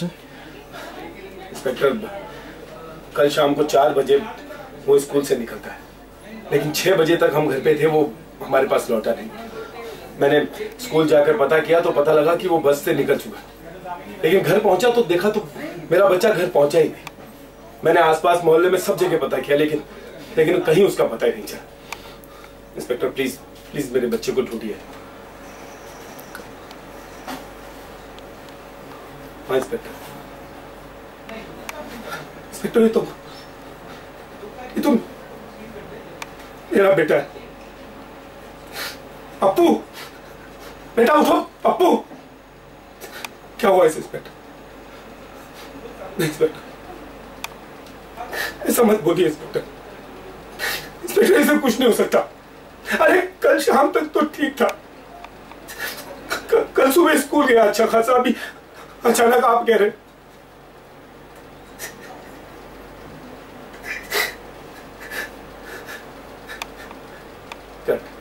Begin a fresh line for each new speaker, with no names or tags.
Inspector, कल शाम को 4 बजे वो स्कूल से निकलता है, लेकिन 6 बजे तक हम घर पे थे, वो हमारे पास लौटा नहीं। मैंने स्कूल जाकर पता किया तो पता लगा कि वो बस से निकल चुका, लेकिन घर पहुंचा तो देखा तो मेरा बच्चा घर पहुंचा ही नहीं। मैंने आसपास मोहल्ले में सब जगह पता किया, लेकिन कहीं उसका पता ही नहीं चला। इंस्पेक्टर प्लीज प्लीज मेरे बच्चे को ढूंढिए। हाँ इंस्पेक्टर। इंस्पेक्टर, ये तो मेरा बेटा है। अप्पू, बेटा उठो। अप्पू, क्या हुआ इस इंस्पेक्टर? इंस्पेक्टर ऐसा मत बोलिए इंस्पेक्टर। इंस्पेक्टर ऐसा कुछ नहीं हो सकता। अरे कल शाम तक तो ठीक था, कल सुबह स्कूल गया अच्छा खासा, अभी अचानक आप कह रहे